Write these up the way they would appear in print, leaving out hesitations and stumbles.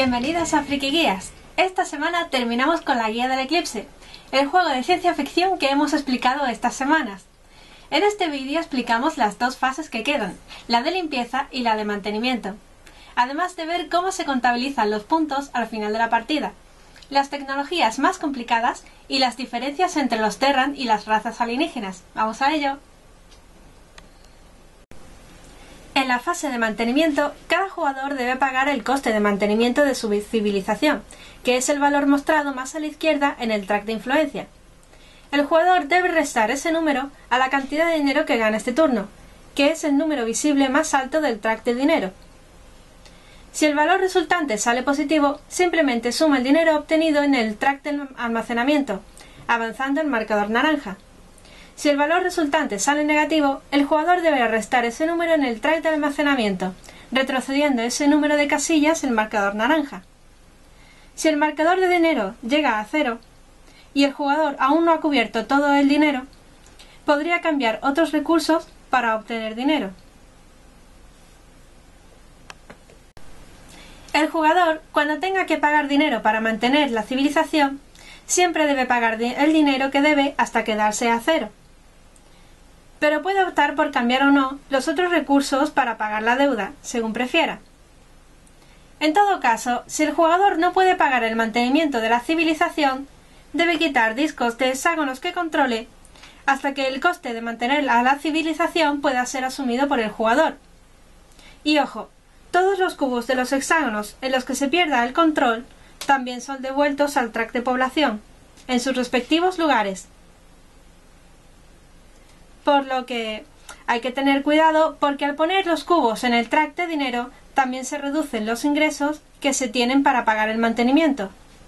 Bienvenidos a Friki Guías. Esta semana terminamos con la guía del eclipse, el juego de ciencia ficción que hemos explicado estas semanas. En este vídeo explicamos las dos fases que quedan, la de limpieza y la de mantenimiento, además de ver cómo se contabilizan los puntos al final de la partida, las tecnologías más complicadas y las diferencias entre los Terran y las razas alienígenas. ¡Vamos a ello! En la fase de mantenimiento, cada jugador debe pagar el coste de mantenimiento de su civilización, que es el valor mostrado más a la izquierda en el track de influencia. El jugador debe restar ese número a la cantidad de dinero que gana este turno, que es el número visible más alto del track de dinero. Si el valor resultante sale positivo, simplemente suma el dinero obtenido en el track de almacenamiento, avanzando el marcador naranja. Si el valor resultante sale negativo, el jugador debe restar ese número en el track de almacenamiento, retrocediendo ese número de casillas en el marcador naranja. Si el marcador de dinero llega a 0 y el jugador aún no ha cubierto todo el dinero, podría cambiar otros recursos para obtener dinero. El jugador, cuando tenga que pagar dinero para mantener la civilización, siempre debe pagar el dinero que debe hasta quedarse a 0. Pero puede optar por cambiar o no los otros recursos para pagar la deuda, según prefiera. En todo caso, si el jugador no puede pagar el mantenimiento de la civilización, debe quitar discos de hexágonos que controle hasta que el coste de mantener a la civilización pueda ser asumido por el jugador. Y ojo, todos los cubos de los hexágonos en los que se pierda el control también son devueltos al track de población, en sus respectivos lugares. Por lo que hay que tener cuidado porque al poner los cubos en el track de dinero también se reducen los ingresos que se tienen para pagar el mantenimiento.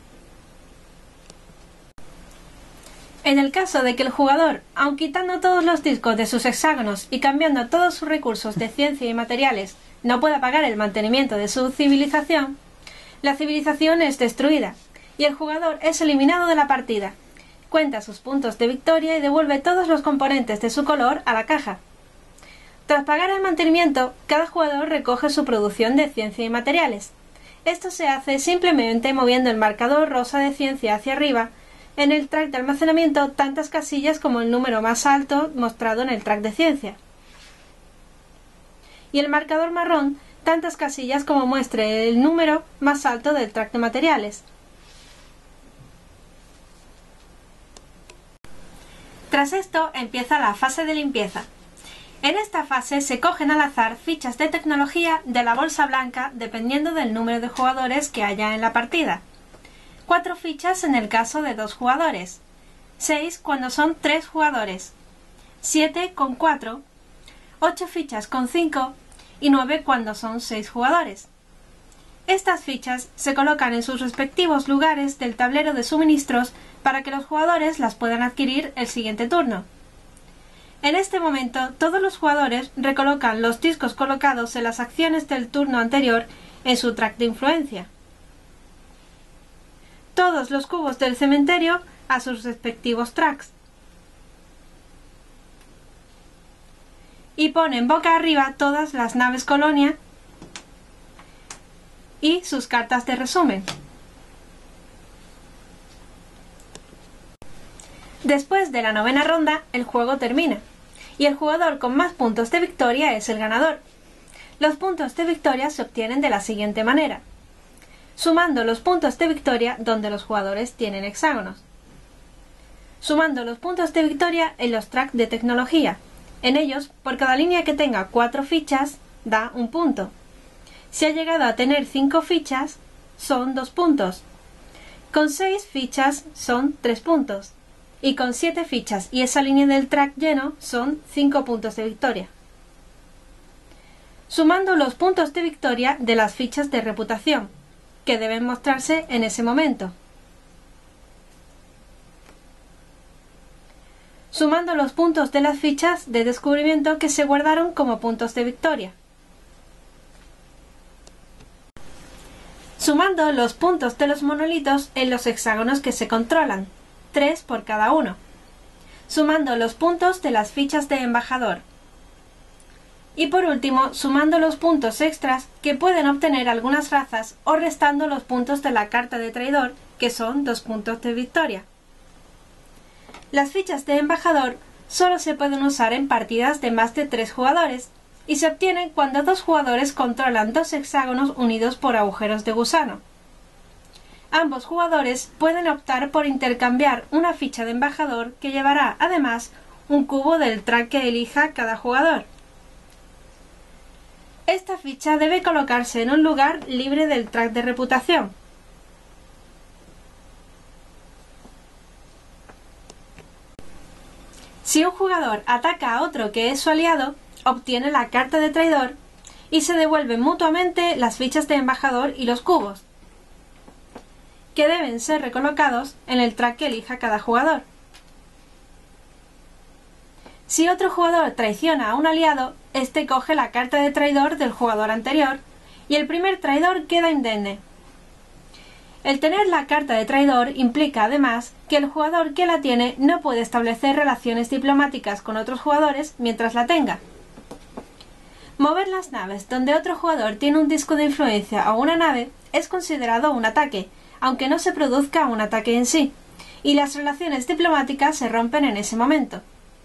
En el caso de que el jugador, aun quitando todos los discos de sus hexágonos y cambiando todos sus recursos de ciencia y materiales, no pueda pagar el mantenimiento de su civilización, la civilización es destruida y el jugador es eliminado de la partida. Cuenta sus puntos de victoria y devuelve todos los componentes de su color a la caja. Tras pagar el mantenimiento, cada jugador recoge su producción de ciencia y materiales. Esto se hace simplemente moviendo el marcador rosa de ciencia hacia arriba en el track de almacenamiento tantas casillas como el número más alto mostrado en el track de ciencia. Y el marcador marrón tantas casillas como muestre el número más alto del track de materiales. Tras esto empieza la fase de limpieza. En esta fase se cogen al azar fichas de tecnología de la bolsa blanca dependiendo del número de jugadores que haya en la partida. 4 fichas en el caso de 2 jugadores, 6 cuando son 3 jugadores, 7 con 4, 8 fichas con 5 y 9 cuando son 6 jugadores. Estas fichas se colocan en sus respectivos lugares del tablero de suministros para que los jugadores las puedan adquirir el siguiente turno. En este momento, todos los jugadores recolocan los discos colocados en las acciones del turno anterior en su track de influencia. Todos los cubos del cementerio a sus respectivos tracks. Y ponen boca arriba todas las naves colonia y sus cartas de resumen. Después de la 9ª ronda, el juego termina, y el jugador con más puntos de victoria es el ganador. Los puntos de victoria se obtienen de la siguiente manera: sumando los puntos de victoria donde los jugadores tienen hexágonos, sumando los puntos de victoria en los tracks de tecnología. En ellos, por cada línea que tenga 4 fichas, da un punto. Si ha llegado a tener 5 fichas, son 2 puntos. Con 6 fichas son 3 puntos. Y con 7 fichas y esa línea del track lleno son 5 puntos de victoria. Sumando los puntos de victoria de las fichas de reputación, que deben mostrarse en ese momento. Sumando los puntos de las fichas de descubrimiento que se guardaron como puntos de victoria. Sumando los puntos de los monolitos en los hexágonos que se controlan, 3 por cada uno. Sumando los puntos de las fichas de embajador. Y por último, sumando los puntos extras que pueden obtener algunas razas o restando los puntos de la carta de traidor, que son 2 puntos de victoria. Las fichas de embajador solo se pueden usar en partidas de más de 3 jugadores y se obtienen cuando 2 jugadores controlan 2 hexágonos unidos por agujeros de gusano. Ambos jugadores pueden optar por intercambiar una ficha de embajador que llevará además un cubo del track que elija cada jugador. Esta ficha debe colocarse en un lugar libre del track de reputación. Si un jugador ataca a otro que es su aliado, obtiene la carta de traidor y se devuelven mutuamente las fichas de embajador y los cubos, que deben ser recolocados en el track que elija cada jugador. Si otro jugador traiciona a un aliado, este coge la carta de traidor del jugador anterior y el primer traidor queda indemne. El tener la carta de traidor implica además que el jugador que la tiene no puede establecer relaciones diplomáticas con otros jugadores mientras la tenga. Mover las naves donde otro jugador tiene un disco de influencia o una nave es considerado un ataque, aunque no se produzca un ataque en sí, y las relaciones diplomáticas se rompen en ese momento.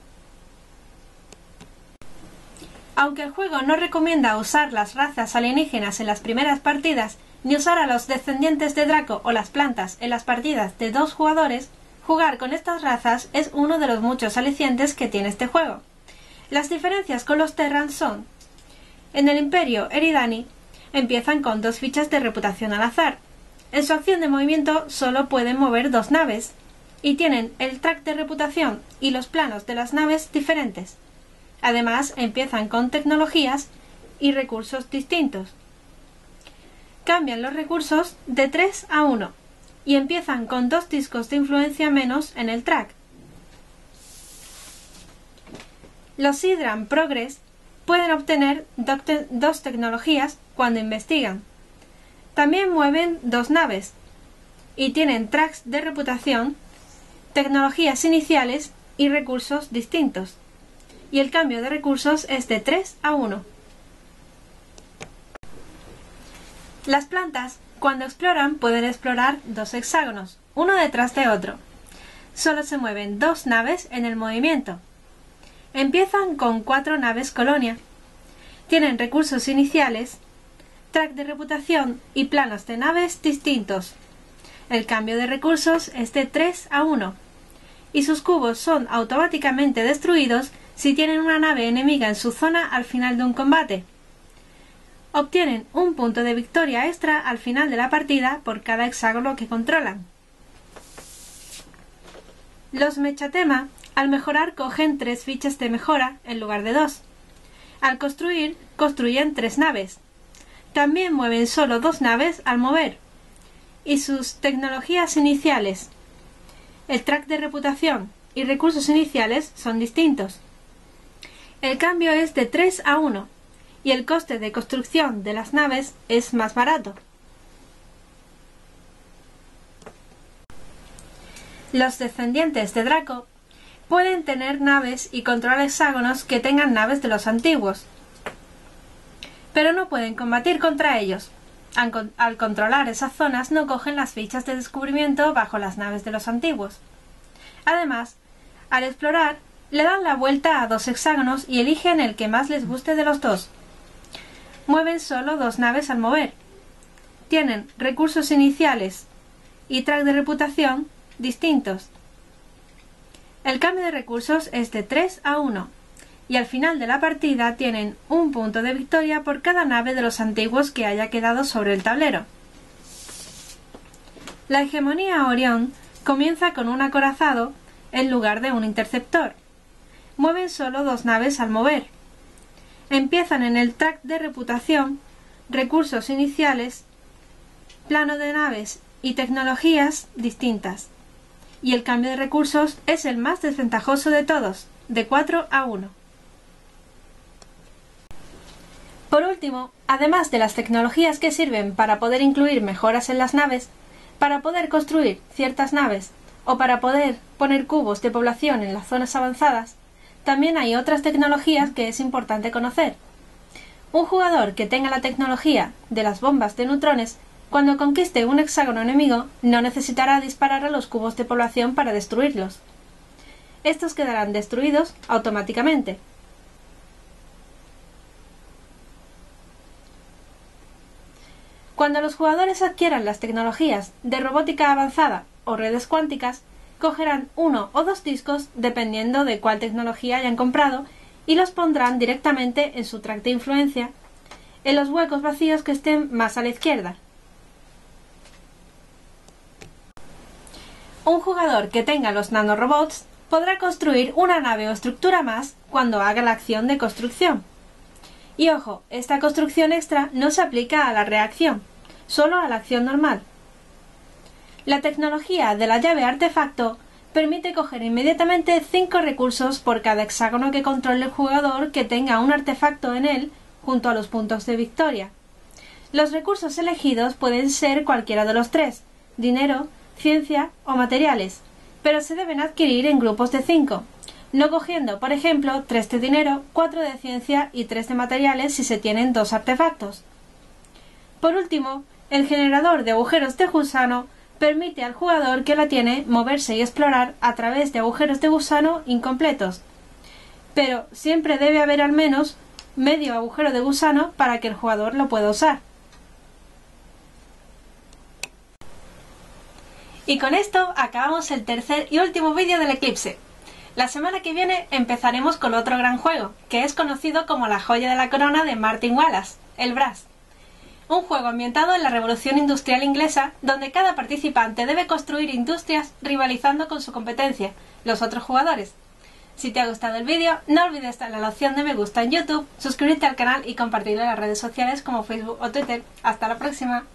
Aunque el juego no recomienda usar las razas alienígenas en las primeras partidas, ni usar a los descendientes de Draco o las plantas en las partidas de 2 jugadores, jugar con estas razas es uno de los muchos alicientes que tiene este juego. Las diferencias con los Terran son: en el Imperio Eridani empiezan con 2 fichas de reputación al azar. En su acción de movimiento solo pueden mover 2 naves, y tienen el track de reputación y los planos de las naves diferentes. Además, empiezan con tecnologías y recursos distintos. Cambian los recursos de 3 a 1 y empiezan con 2 discos de influencia menos en el track. Los Sidran Progress pueden obtener 2 tecnologías cuando investigan. También mueven 2 naves y tienen tracks de reputación, tecnologías iniciales y recursos distintos. Y el cambio de recursos es de 3 a 1. Las plantas, cuando exploran, pueden explorar 2 hexágonos, uno detrás de otro. Solo se mueven 2 naves en el movimiento. Empiezan con 4 naves colonia. Tienen recursos iniciales, track de reputación y planos de naves distintos. El cambio de recursos es de 3 a 1. Y sus cubos son automáticamente destruidos si tienen una nave enemiga en su zona al final de un combate. Obtienen un punto de victoria extra al final de la partida por cada hexágono que controlan. Los Mechatema, al mejorar, cogen 3 fichas de mejora en lugar de 2. Al construir, construyen 3 naves. También mueven solo 2 naves al mover. Y sus tecnologías iniciales, el track de reputación y recursos iniciales son distintos. El cambio es de 3 a 1 y el coste de construcción de las naves es más barato. Los descendientes de Draco pueden tener naves y controlar hexágonos que tengan naves de los antiguos, pero no pueden combatir contra ellos. Al controlar esas zonas no cogen las fichas de descubrimiento bajo las naves de los antiguos. Además, al explorar, le dan la vuelta a 2 hexágonos y eligen el que más les guste de los 2. Mueven solo 2 naves al mover. Tienen recursos iniciales y track de reputación distintos. El cambio de recursos es de 3 a 1 y al final de la partida tienen un punto de victoria por cada nave de los antiguos que haya quedado sobre el tablero. La hegemonía Orión comienza con un acorazado en lugar de un interceptor. Mueven solo 2 naves al mover. Empiezan en el track de reputación, recursos iniciales, plano de naves y tecnologías distintas. Y el cambio de recursos es el más desventajoso de todos, de 4 a 1. Por último, además de las tecnologías que sirven para poder incluir mejoras en las naves, para poder construir ciertas naves o para poder poner cubos de población en las zonas avanzadas, también hay otras tecnologías que es importante conocer, Un jugador que tenga la tecnología de las bombas de neutrones, cuando conquiste un hexágono enemigo, no necesitará disparar a los cubos de población para destruirlos. Estos quedarán destruidos automáticamente. Cuando los jugadores adquieran las tecnologías de robótica avanzada o redes cuánticas, cogerán 1 o 2 discos dependiendo de cuál tecnología hayan comprado y los pondrán directamente en su track de influencia en los huecos vacíos que estén más a la izquierda. Un jugador que tenga los nanorobots podrá construir una nave o estructura más cuando haga la acción de construcción. Y ojo, esta construcción extra no se aplica a la reacción, solo a la acción normal. La tecnología de la llave artefacto permite coger inmediatamente 5 recursos por cada hexágono que controle el jugador que tenga un artefacto en él junto a los puntos de victoria. Los recursos elegidos pueden ser cualquiera de los 3, dinero, ciencia o materiales, pero se deben adquirir en grupos de 5, no cogiendo, por ejemplo, 3 de dinero, 4 de ciencia y 3 de materiales si se tienen 2 artefactos. Por último, el generador de agujeros de gusano permite al jugador que la tiene moverse y explorar a través de agujeros de gusano incompletos, pero siempre debe haber al menos medio agujero de gusano para que el jugador lo pueda usar. Y con esto acabamos el tercer y último vídeo del eclipse. La semana que viene empezaremos con otro gran juego, que es conocido como la joya de la corona de Martin Wallace, el Brass. Un juego ambientado en la Revolución Industrial Inglesa, donde cada participante debe construir industrias rivalizando con su competencia, los otros jugadores. Si te ha gustado el vídeo, no olvides darle a la opción de me gusta en YouTube, suscribirte al canal y compartirlo en las redes sociales como Facebook o Twitter. ¡Hasta la próxima!